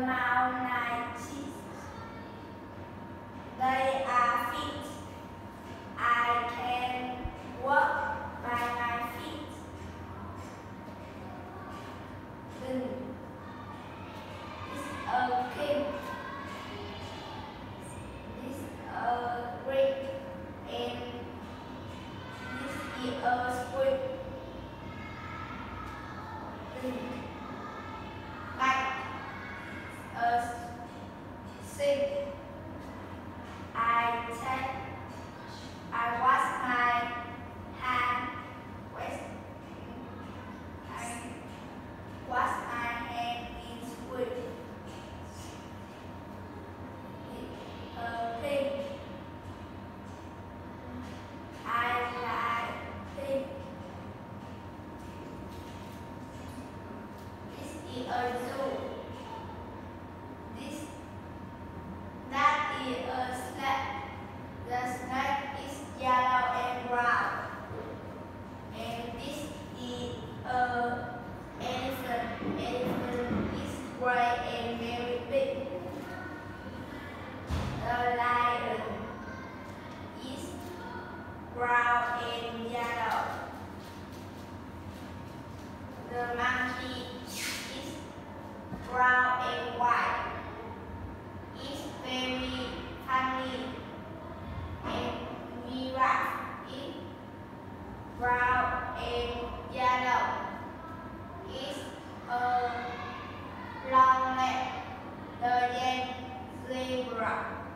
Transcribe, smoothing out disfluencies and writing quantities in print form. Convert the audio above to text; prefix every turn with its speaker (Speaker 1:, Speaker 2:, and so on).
Speaker 1: mountains. They are fit. I can walk by my feet. This is a king. This is a great. And this is a squid. Like a sink. I wash my hand. I wash my hand in squid. A pig. I like pig. This is a zoo. That is a snake. The snake is yellow and brown. And this is a elephant. Elephant is gray and very big. The lion is brown and yellow. The monkey is brown and white. It's very funny. And giraffe is brown and yellow. It's a long leg. The zebra